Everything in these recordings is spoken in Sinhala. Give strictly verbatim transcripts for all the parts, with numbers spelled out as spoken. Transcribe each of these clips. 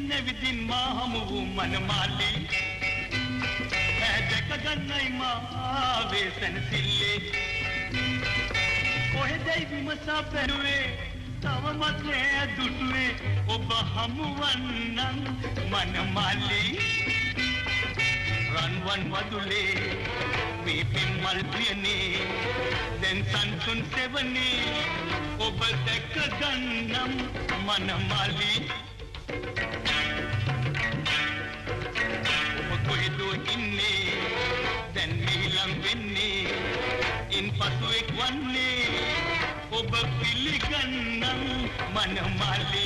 विदिन माहमु मन माली ऐसे कगन्नई मावे सनसिल्ले कोहे देवी मसा पेरुए तव मते दुटुए ඔබ හමුවන්නන් मन माली රන්වන් වදුලේ මේ පෙම්මල් පියනේ දැන් සංසුන් සෙවනේ ඔබ දැක ගන්නම් मन माली ඔබ කොහෙද ඉන්නේ දැන් මෙහිලම් වෙන්නේ ඉන් පසු එක් වන්නේ ඔබ පිළිගන්නම් मन माली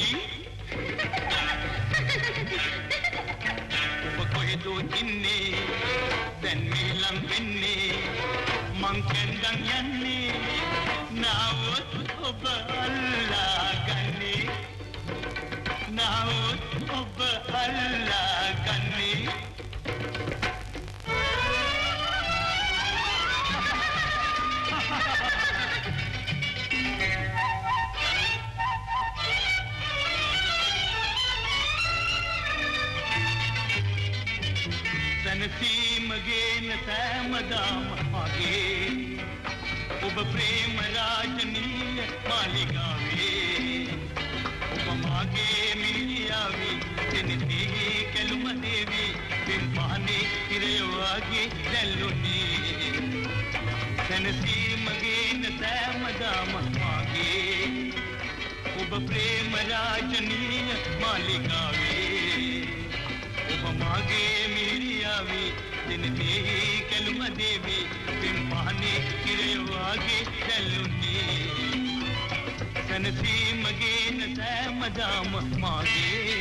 ඔබ කොහෙද ඉන්නේ දැන් මෙහිලම් වෙන්නේ මං කැන්දන් යන්නේ නාවොත් ඔබ අල්ලා ගන්නේ නාවොත් ඔබ අල්ලා ගන්නේ සනසීමගේන සෑමදාම මගේ ඔබ ප්‍රේම රාජනීය මාලිගාවේ ඔබ මාගේ මිලියාවේ දෙනෙහි කැලුම දේවි බිම් පහනේ ඉරය වාගේ දැල්ලුනේ සනසීමගේන සෑමදාම මගේ ඔබ ප්‍රේම රාජනීය මාලිගාවේ ඔබ මාගේ මිලියාවේ දෙනෙහි කැලුම දේවි බිම් පහනේ ඉරය වාගේ දැල්ලුනේ සනසීමගේන සෑමදාම මාගේ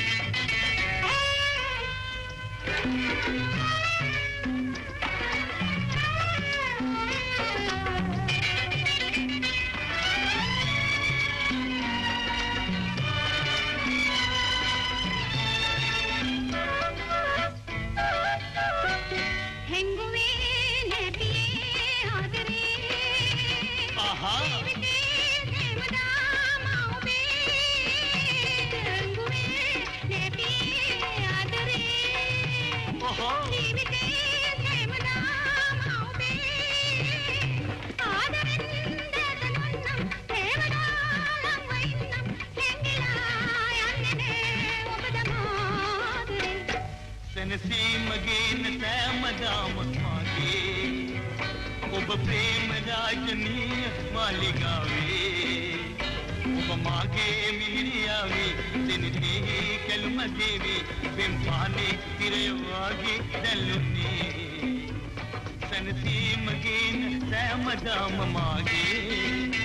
සනසීමගේන සෑමදාම මාගේ ඔබ ප්‍රේම රාජනීය මාලිගාවේ ඔබ මාගේ මිහිරියාවේ දෙනෙහි කැලුම දේවි බිම් පහනේ ඉරය වාගේ දැල්ලුනේ සනසීමගේන සෑමදාම මාගේ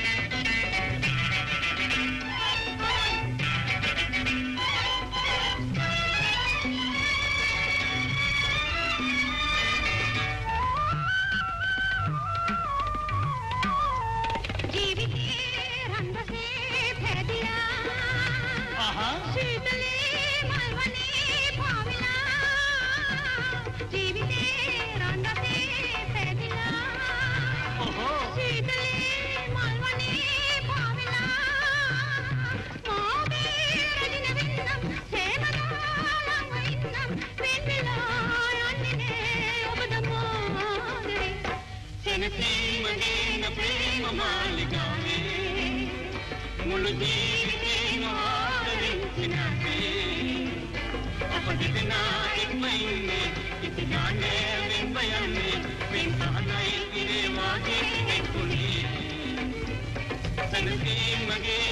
සනසීමගේන ප්‍රේම මාලිගාවේ මුළු ජීවිතේම ආදරෙන් සිනාවේ අප දෙදෙනා එක්ම ඉන්නේ ඉතිනා නැවෙන් බයන්නේ වෙන් සහනයි ඉරේ වාගේ එක්ුනේ සනසීමගේ